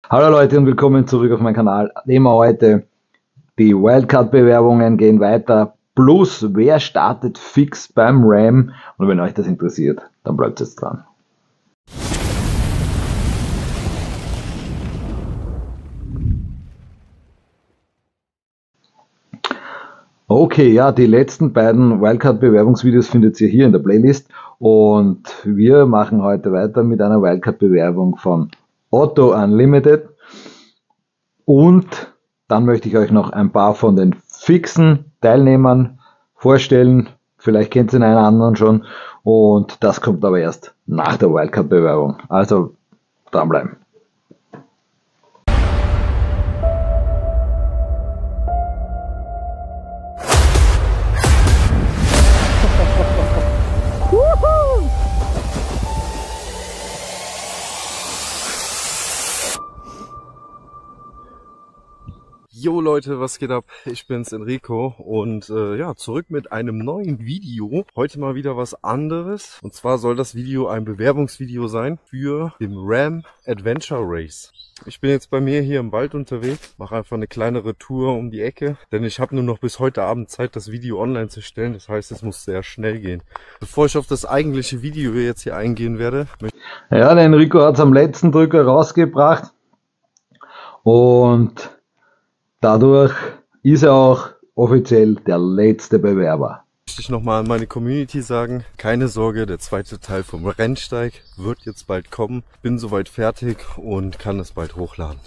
Hallo Leute und willkommen zurück auf meinem Kanal. Thema heute, die Wildcard-Bewerbungen gehen weiter, plus wer startet fix beim Ram, und wenn euch das interessiert, dann bleibt jetzt dran. Okay, ja, die letzten beiden Wildcard-Bewerbungsvideos findet ihr hier in der Playlist und wir machen heute weiter mit einer Wildcard-Bewerbung von Otto Unlimited und dann möchte ich euch noch ein paar von den fixen Teilnehmern vorstellen. Vielleicht kennt ihr den einen oder anderen schon und das kommt aber erst nach der Wildcard-Bewerbung. Also dranbleiben. Jo Leute, was geht ab? Ich bin's Enrico und ja, zurück mit einem neuen Video. Heute mal wieder was anderes. Und zwar soll das Video ein Bewerbungsvideo sein für den Ram Adventure Race. Ich bin jetzt bei mir hier im Wald unterwegs, mache einfach eine kleinere Tour um die Ecke, denn ich habe nur noch bis heute Abend Zeit, das Video online zu stellen. Das heißt, es muss sehr schnell gehen. Bevor ich auf das eigentliche Video jetzt hier eingehen werde... Ja, der Enrico hat es am letzten Drücker rausgebracht und dadurch ist er auch offiziell der letzte Bewerber. Möchte ich nochmal an meine Community sagen, keine Sorge, der zweite Teil vom Rennsteig wird jetzt bald kommen. Bin soweit fertig und kann es bald hochladen.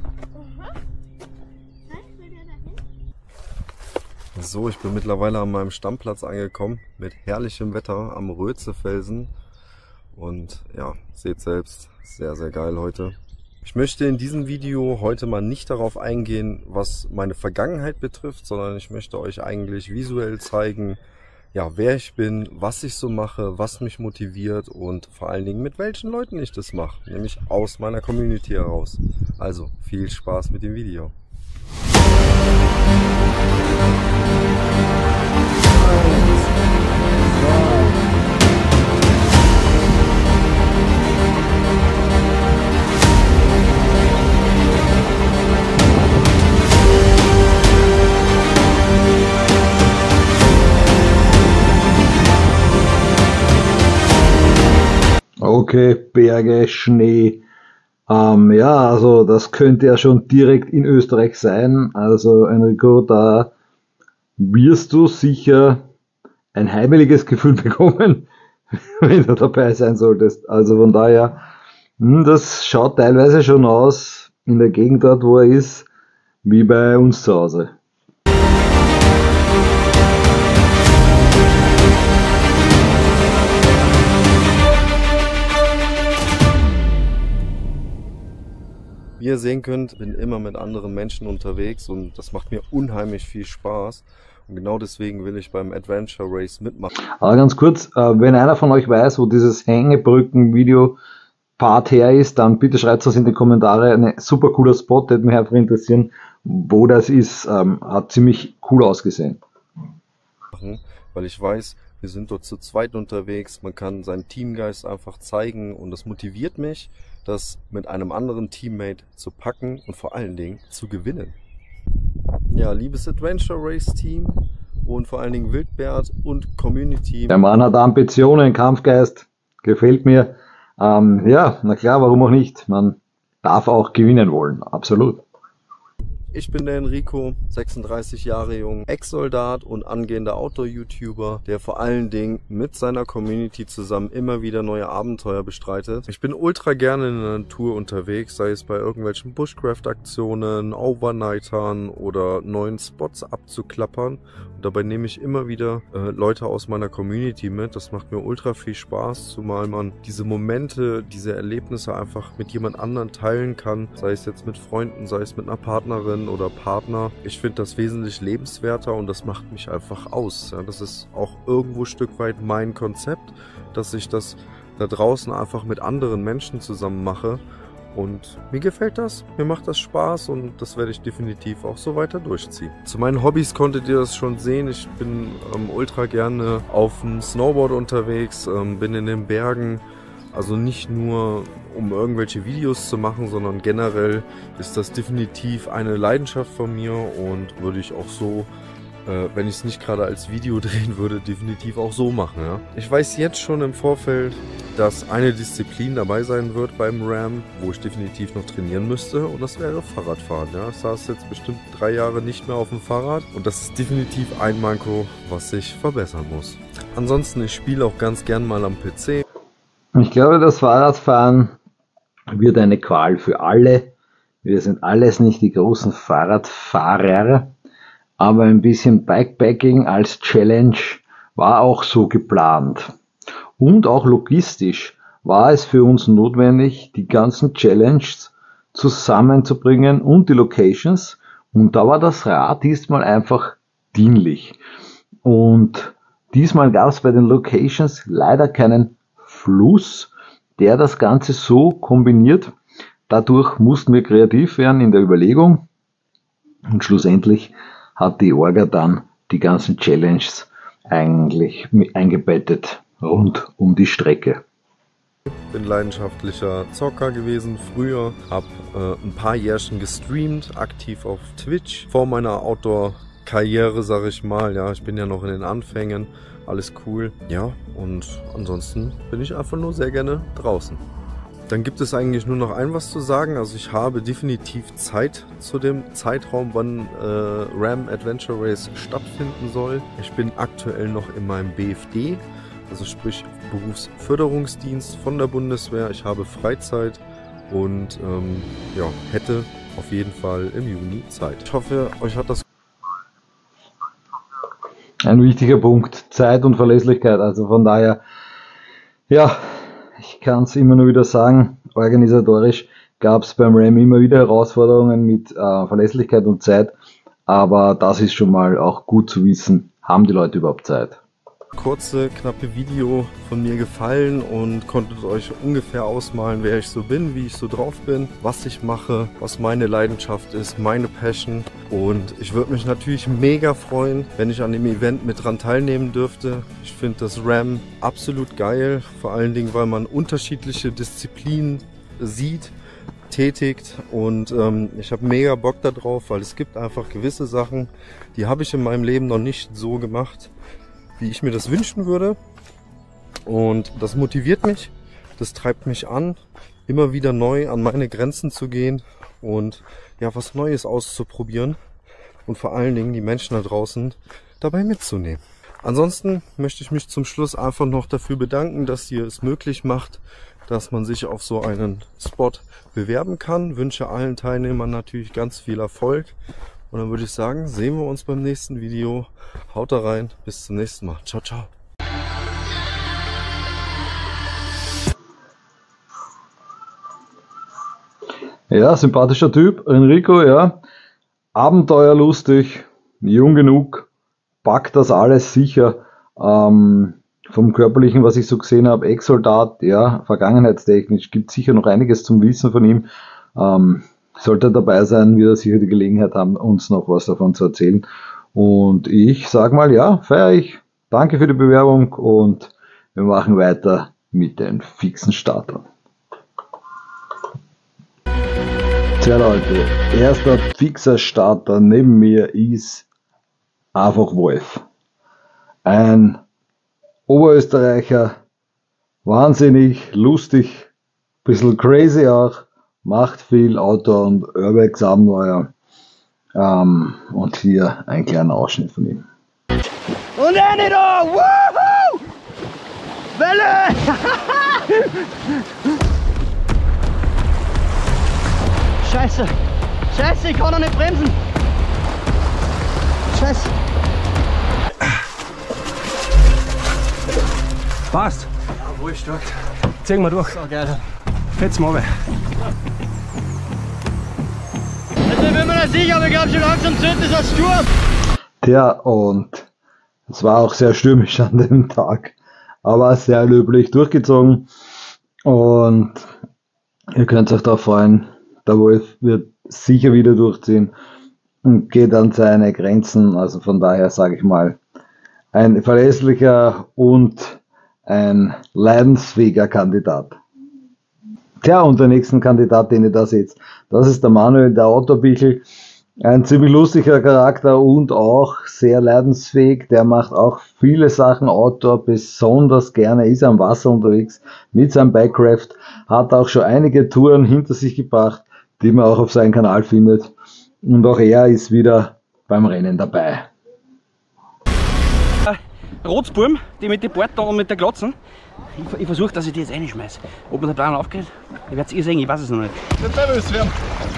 So, ich bin mittlerweile an meinem Stammplatz angekommen, mit herrlichem Wetter am Rötzefelsen. Und ja, seht selbst, sehr, sehr geil heute. Ich möchte in diesem Video heute mal nicht darauf eingehen, was meine Vergangenheit betrifft, sondern ich möchte euch eigentlich visuell zeigen, ja, wer ich bin, was ich so mache, was mich motiviert und vor allen Dingen mit welchen Leuten ich das mache, nämlich aus meiner Community heraus. Also viel Spaß mit dem Video. Okay, Berge, Schnee. Ja, also das könnte ja schon direkt in Österreich sein. Also Enrico, da wirst du sicher ein heimeliges Gefühl bekommen, wenn du dabei sein solltest. Also von daher, das schaut teilweise schon aus in der Gegend dort, wo er ist, wie bei uns zu Hause. Wie ihr sehen könnt, bin immer mit anderen Menschen unterwegs und das macht mir unheimlich viel Spaß. Und genau deswegen will ich beim Adventure Race mitmachen. Aber ganz kurz, wenn einer von euch weiß, wo dieses Hängebrücken-Video-Part her ist, dann bitte schreibt es in die Kommentare. Ein super cooler Spot, hätte mich einfach interessieren, wo das ist. Hat ziemlich cool ausgesehen. Weil ich weiß, wir sind dort zu zweit unterwegs, man kann seinen Teamgeist einfach zeigen und das motiviert mich, das mit einem anderen Teammate zu packen und vor allen Dingen zu gewinnen. Ja, liebes Adventure Race Team und vor allen Dingen Wildbert und Community. Der Mann hat Ambitionen, Kampfgeist, gefällt mir. Ja, na klar, warum auch nicht? Man darf auch gewinnen wollen, absolut. Ich bin der Enrico, 36 Jahre jung, Ex-Soldat und angehender Outdoor-YouTuber, der vor allen Dingen mit seiner Community zusammen immer wieder neue Abenteuer bestreitet. Ich bin ultra gerne in der Natur unterwegs, sei es bei irgendwelchen Bushcraft-Aktionen, Overnightern oder neuen Spots abzuklappern. Und dabei nehme ich immer wieder Leute aus meiner Community mit. Das macht mir ultra viel Spaß, zumal man diese Momente, diese Erlebnisse einfach mit jemand anderem teilen kann, sei es jetzt mit Freunden, sei es mit einer Partnerin oder Partner. Ich finde das wesentlich lebenswerter und das macht mich einfach aus. Ja, das ist auch irgendwo ein Stück weit mein Konzept, dass ich das da draußen einfach mit anderen Menschen zusammen mache. Und mir gefällt das, mir macht das Spaß und das werde ich definitiv auch so weiter durchziehen. Zu meinen Hobbys konntet ihr das schon sehen. Ich bin ultra gerne auf dem Snowboard unterwegs, bin in den Bergen, Also nicht nur um irgendwelche Videos zu machen, sondern generell ist das definitiv eine Leidenschaft von mir und würde ich auch so, wenn ich es nicht gerade als Video drehen würde, definitiv auch so machen. Ja? Ich weiß jetzt schon im Vorfeld, dass eine Disziplin dabei sein wird beim Ram, wo ich definitiv noch trainieren müsste, und das wäre Fahrradfahren. Ja? Ich saß jetzt bestimmt 3 Jahre nicht mehr auf dem Fahrrad und das ist definitiv ein Manko, was ich verbessern muss. Ansonsten, ich spiele auch ganz gern mal am PC. Ich glaube, das Fahrradfahren wird eine Qual für alle. Wir sind alles nicht die großen Fahrradfahrer, aber ein bisschen Bikepacking als Challenge war auch so geplant. Und auch logistisch war es für uns notwendig, die ganzen Challenges zusammenzubringen und die Locations. Und da war das Rad diesmal einfach dienlich. Und diesmal gab es bei den Locations leider keinen Fluss, der das Ganze so kombiniert. Dadurch mussten wir kreativ werden in der Überlegung und schlussendlich hat die Orga dann die ganzen Challenges eigentlich eingebettet rund um die Strecke. Bin leidenschaftlicher Zocker gewesen früher, habe ein paar Jährchen gestreamt, aktiv auf Twitch vor meiner Outdoor-Karriere, sag ich mal. Ja, ich bin ja noch in den Anfängen, alles cool. Ja, und ansonsten bin ich einfach nur sehr gerne draußen. Dann gibt es eigentlich nur noch was zu sagen. Also ich habe definitiv Zeit zu dem Zeitraum, wann Ram Adventure Race stattfinden soll. Ich bin aktuell noch in meinem BFD, also sprich Berufsförderungsdienst von der Bundeswehr. Ich habe Freizeit und ja, hätte auf jeden Fall im Juni Zeit. Ich hoffe, euch hat das... Ein wichtiger Punkt, Zeit und Verlässlichkeit. Also von daher, ja, ich kann es immer nur wieder sagen, organisatorisch gab es beim Ram immer wieder Herausforderungen mit Verlässlichkeit und Zeit, aber das ist schon mal auch gut zu wissen, haben die Leute überhaupt Zeit. Kurze, knappe Video von mir gefallen und konntet euch ungefähr ausmalen, wer ich so bin, wie ich so drauf bin, was ich mache, was meine Leidenschaft ist, meine Passion. Und ich würde mich natürlich mega freuen, wenn ich an dem Event mit dran teilnehmen dürfte. Ich finde das Ram absolut geil, vor allen Dingen, weil man unterschiedliche Disziplinen sieht, tätigt, und ich habe mega Bock da drauf, weil es gibt einfach gewisse Sachen, die habe ich in meinem Leben noch nicht so gemacht, wie ich mir das wünschen würde, und das motiviert mich, das treibt mich an, immer wieder neu an meine Grenzen zu gehen und ja, was Neues auszuprobieren und vor allen Dingen die Menschen da draußen dabei mitzunehmen. Ansonsten möchte ich mich zum Schluss einfach noch dafür bedanken, dass ihr es möglich macht, dass man sich auf so einen Spot bewerben kann. Wünsche allen Teilnehmern natürlich ganz viel Erfolg. Und dann würde ich sagen, sehen wir uns beim nächsten Video. Haut da rein, bis zum nächsten Mal. Ciao, ciao. Ja, sympathischer Typ, Enrico, ja. Abenteuerlustig, jung genug, packt das alles sicher. Vom Körperlichen, was ich so gesehen habe, Ex-Soldat, ja, vergangenheitstechnisch, gibt sicher noch einiges zum Wissen von ihm. Sollte dabei sein, wird er sicher die Gelegenheit haben, uns noch was davon zu erzählen. Und ich sage mal, ja, feiere ich. Danke für die Bewerbung und wir machen weiter mit den fixen Startern. Tja Leute, erster fixer Starter neben mir ist einfach Wolf. Ein Oberösterreicher, wahnsinnig, lustig, bisschen crazy auch, macht viel Outdoor- und Urbex-Abenteuer. Und hier ein kleiner Ausschnitt von ihm. Und eine da! Woohoo! Welle! Scheiße! Scheiße, ich kann noch nicht bremsen! Scheiße! Passt! Ja, wohl stark. Ziehen wir durch. So geil. Jetzt mal weg. Also ich bin mir nicht sicher, aber ich glaube schon langsam zählt das als Sturm. Tja, und es war auch sehr stürmisch an dem Tag, aber sehr löblich durchgezogen. Und ihr könnt euch darauf freuen, der Wolf wird sicher wieder durchziehen und geht an seine Grenzen. Also von daher sage ich mal, ein verlässlicher und ein leidensfähiger Kandidat. Tja, und der nächste Kandidat, den ihr da seht, das ist der Manuel, der Autobichel. Ein ziemlich lustiger Charakter und auch sehr leidensfähig. Der macht auch viele Sachen Outdoor, besonders gerne ist er am Wasser unterwegs mit seinem Bikecraft. Hat auch schon einige Touren hinter sich gebracht, die man auch auf seinem Kanal findet. Und auch er ist wieder beim Rennen dabei. Rotsburm, die mit den Bord und mit der Glotzen. Ich versuche, dass ich die jetzt reinschmeiße. Ob mir der Plan aufgeht, ihr werdet es sehen, ich weiß es noch nicht. Nicht nervös werden.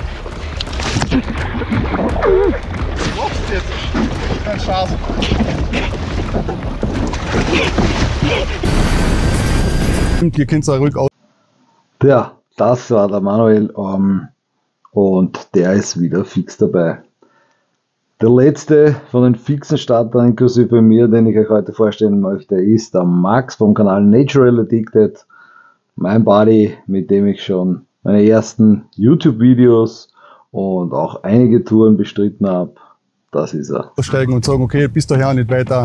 Was jetzt? Kein Spaß. Ihr könnt es auch ruhig aus. Ja, das war der Manuel und der ist wieder fix dabei. Der letzte von den fixen Startern inklusive mir, den ich euch heute vorstellen möchte, ist der Max vom Kanal Natural Addicted. Mein Buddy, mit dem ich schon meine ersten YouTube-Videos und auch einige Touren bestritten habe. Das ist er. Steigen und sagen, okay, bis daher nicht weiter.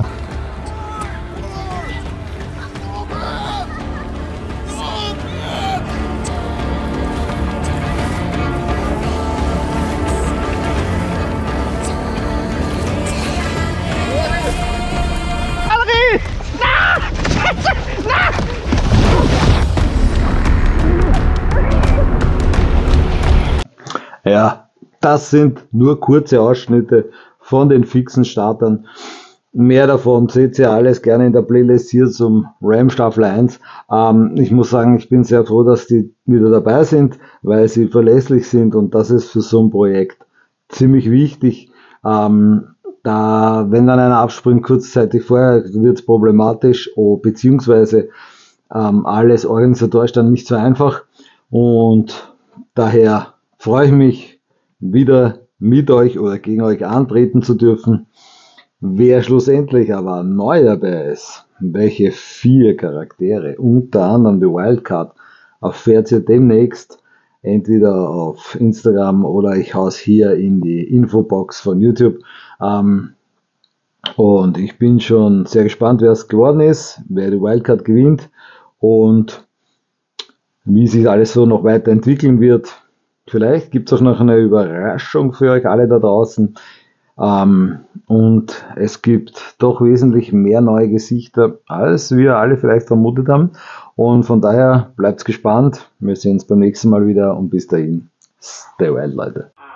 Ja, das sind nur kurze Ausschnitte von den fixen Startern. Mehr davon seht ihr alles gerne in der Playlist hier zum Ram Staffel 1. Ich muss sagen, ich bin sehr froh, dass die wieder dabei sind, weil sie verlässlich sind und das ist für so ein Projekt ziemlich wichtig. Wenn dann einer abspringt kurzzeitig vorher, wird es problematisch, beziehungsweise alles organisatorisch dann nicht so einfach und daher freue ich mich, wieder mit euch oder gegen euch antreten zu dürfen. Wer schlussendlich aber neu dabei ist, welche 4 Charaktere, unter anderem die Wildcard, erfährt ihr demnächst entweder auf Instagram oder ich hau's hier in die Infobox von YouTube. Und ich bin schon sehr gespannt, wer es geworden ist, wer die Wildcard gewinnt und wie sich alles so noch weiterentwickeln wird. Vielleicht gibt es auch noch eine Überraschung für euch alle da draußen. Und es gibt doch wesentlich mehr neue Gesichter, als wir alle vielleicht vermutet haben. Und von daher bleibt gespannt. Wir sehen uns beim nächsten Mal wieder und bis dahin, stay wild, Leute.